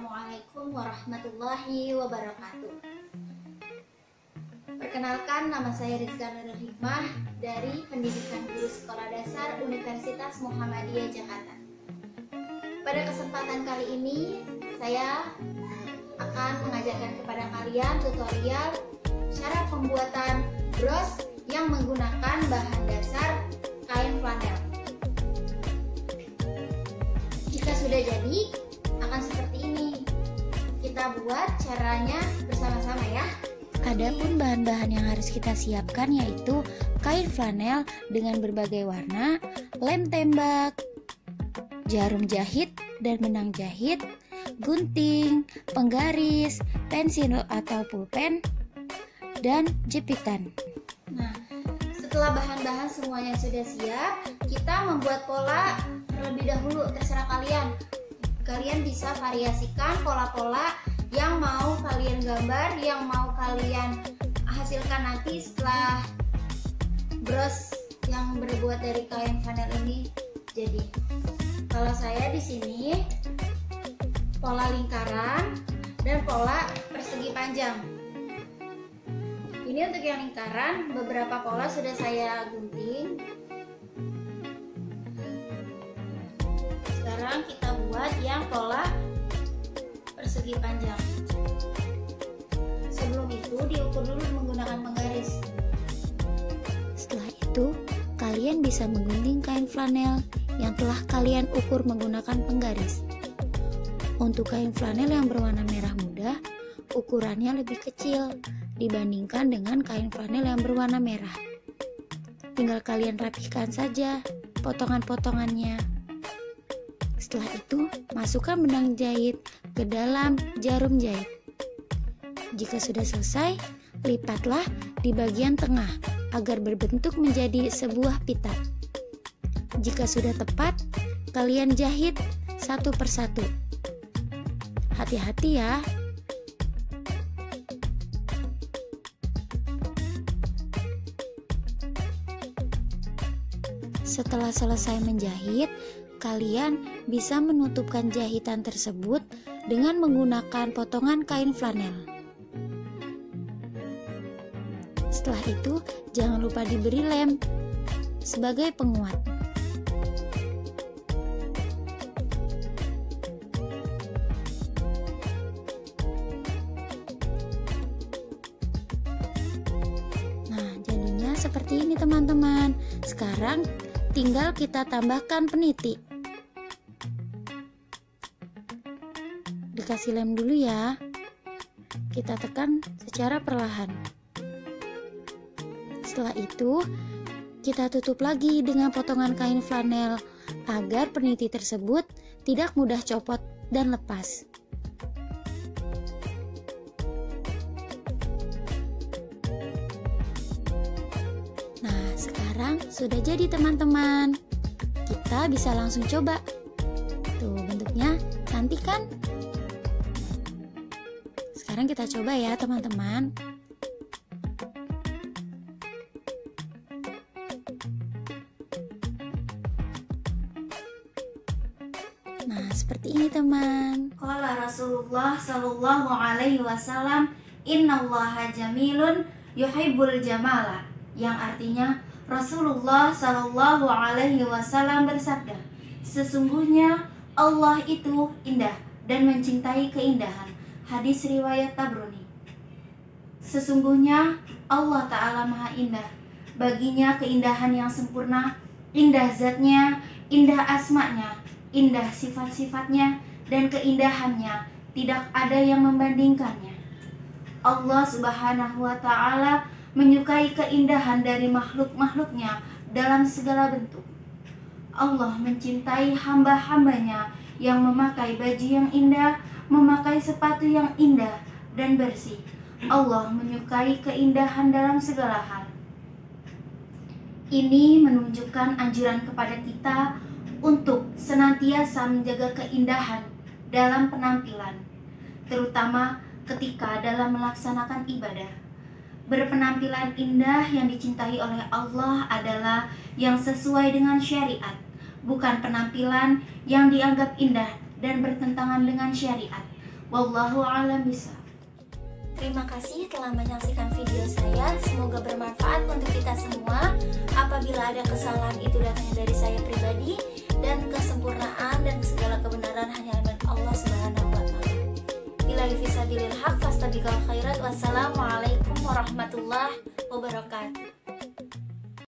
Assalamualaikum warahmatullahi wabarakatuh. Perkenalkan, nama saya Rizka Nurul Hikmah dari Pendidikan Guru Sekolah Dasar Universitas Muhammadiyah Jakarta. Pada kesempatan kali ini, saya akan mengajarkan kepada kalian tutorial cara pembuatan bros yang menggunakan bahan dasar kain flanel. Jika sudah jadi, akan seperti ini. Kita buat caranya bersama-sama ya. Adapun bahan-bahan yang harus kita siapkan yaitu kain flanel dengan berbagai warna, lem tembak, jarum jahit dan benang jahit, gunting, penggaris, pensil atau pulpen, dan jepitan. Nah, setelah bahan-bahan semuanya sudah siap, kita membuat pola terlebih dahulu. Terserah kalian. Kalian bisa variasikan pola-pola yang mau kalian gambar, yang mau kalian hasilkan nanti setelah bros yang berbuat dari kain flanel ini jadi. Kalau saya di sini pola lingkaran dan pola persegi panjang. Ini untuk yang lingkaran, beberapa pola sudah saya gunting. Sekarang kita buat yang pola persegi panjang. Sebelum itu diukur dulu menggunakan penggaris. Setelah itu, kalian bisa menggunting kain flanel yang telah kalian ukur menggunakan penggaris. Untuk kain flanel yang berwarna merah muda, ukurannya lebih kecil dibandingkan dengan kain flanel yang berwarna merah. Tinggal kalian rapihkan saja potongan-potongannya. Setelah itu, masukkan benang jahit ke dalam jarum jahit. Jika sudah selesai, lipatlah di bagian tengah agar berbentuk menjadi sebuah pita. Jika sudah tepat, kalian jahit satu persatu. Hati-hati ya. Setelah selesai menjahit, kalian bisa menutupkan jahitan tersebut dengan menggunakan potongan kain flanel. Setelah itu, jangan lupa diberi lem sebagai penguat. Nah, jadinya seperti ini teman-teman. Sekarang tinggal kita tambahkan peniti. Dikasih lem dulu ya. Kita tekan secara perlahan. Setelah itu, kita tutup lagi dengan potongan kain flanel agar peniti tersebut tidak mudah copot dan lepas. Nah, sekarang sudah jadi teman-teman. Kita bisa langsung coba. Tuh, bentuknya cantik kan? Sekarang kita coba ya teman-teman. Nah, seperti ini teman. Qala Rasulullah sallallahu alaihi wasallam, "Innallaha jamilun yuhibbul jamala." Yang artinya Rasulullah sallallahu alaihi wasallam bersabda, "Sesungguhnya Allah itu indah dan mencintai keindahan." Hadis riwayat Tabrani. Sesungguhnya Allah Ta'ala Maha Indah. Baginya keindahan yang sempurna, indah zatnya, indah asma'nya, indah sifat-sifatnya, dan keindahannya tidak ada yang membandingkannya. Allah Subhanahu wa Ta'ala menyukai keindahan dari makhluk-makhluknya dalam segala bentuk. Allah mencintai hamba-hambanya yang memakai baju yang indah, memakai sepatu yang indah dan bersih. Allah menyukai keindahan dalam segala hal. Ini menunjukkan anjuran kepada kita untuk senantiasa menjaga keindahan dalam penampilan, terutama ketika dalam melaksanakan ibadah. Berpenampilan indah yang dicintai oleh Allah adalah yang sesuai dengan syariat, bukan penampilan yang dianggap indah dan bertentangan dengan syariat. Wallahu a'lam bishawab. Terima kasih telah menyaksikan video saya. Semoga bermanfaat untuk kita semua. Apabila ada kesalahan, itu datangnya dari saya pribadi, dan kesempurnaan dan segala kebenaran hanya milik Allah Subhanahu wa taala. Billahi fisabilil haq fastabiqul khairat. Wassalamualaikum warahmatullahi wabarakatuh.